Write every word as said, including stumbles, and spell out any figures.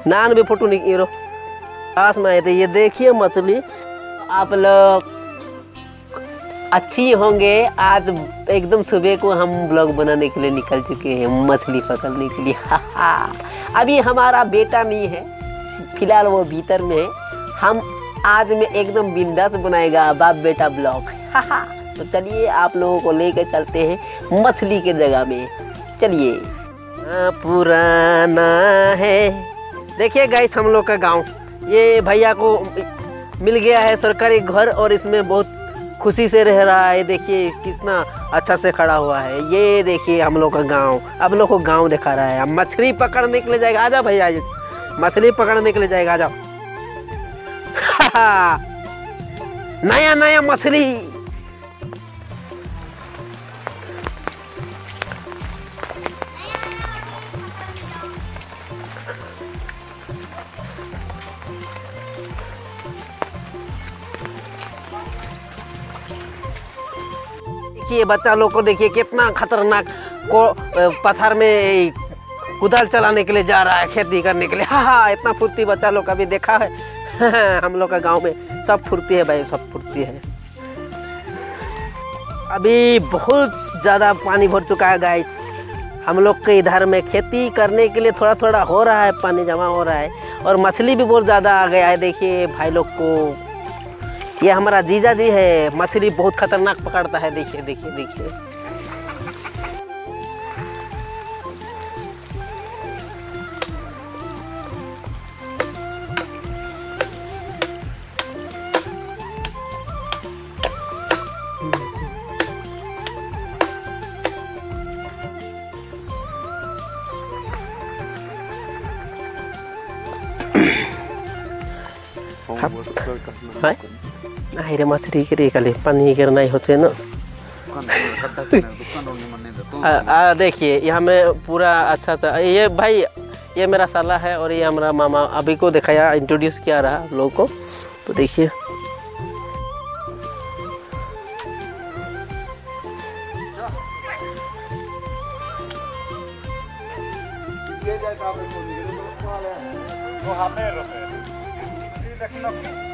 नान भी फोटो नहीं रो पास में आए थे। ये देखिए मछली, आप लोग अच्छी होंगे। आज एकदम सुबह को हम ब्लॉग बनाने के लिए निकल चुके हैं मछली पकड़ने के लिए। अभी हमारा बेटा नहीं है, फिलहाल वो भीतर में है। हम आज में एकदम बिंदास बनाएगा बाप बेटा ब्लॉग। तो चलिए आप लोगों को लेकर चलते हैं मछली के जगह में। चलिए। पुराना है, देखिए गाइस हम लोग का गांव। ये भैया को मिल गया है सरकारी घर और इसमें बहुत खुशी से रह रहा है। देखिए कितना अच्छा से खड़ा हुआ है। ये देखिए हम लोग का गांव, अब लोग को गांव दिखा रहा है। अब मछली पकड़ने के लिए जाएगा। आजा भैया, मछली पकड़ने के लिए जाएगा। आ जाओ। नया नया मछली। देखिए बच्चा लोग को देखिए कितना खतरनाक को पत्थर में कुदाल चलाने के लिए जा रहा है, खेती करने के लिए। हाँ हाँ, इतना फुर्ती बच्चा लोग कभी देखा है? हम लोग का गांव में सब फुर्ती है भाई, सब फुर्ती है। अभी बहुत ज़्यादा पानी भर चुका है गाइस। हम लोग के इधर में खेती करने के लिए थोड़ा थोड़ा हो रहा है, पानी जमा हो रहा है और मछली भी बहुत ज़्यादा आ गया है। देखिए भाई लोग को, ये हमारा जीजा जी है, मछली बहुत खतरनाक पकड़ता है। देखिए देखिए देखिए। नहीं रे मछली के खाली पानी गिर नहीं होते ना। आ, देखिए यहाँ में पूरा अच्छा सा। ये भाई ये मेरा साला है और ये हमारा मामा अभी को दिखाया, इंट्रोड्यूस किया रहा लोगों को। तो देखिए वो हमें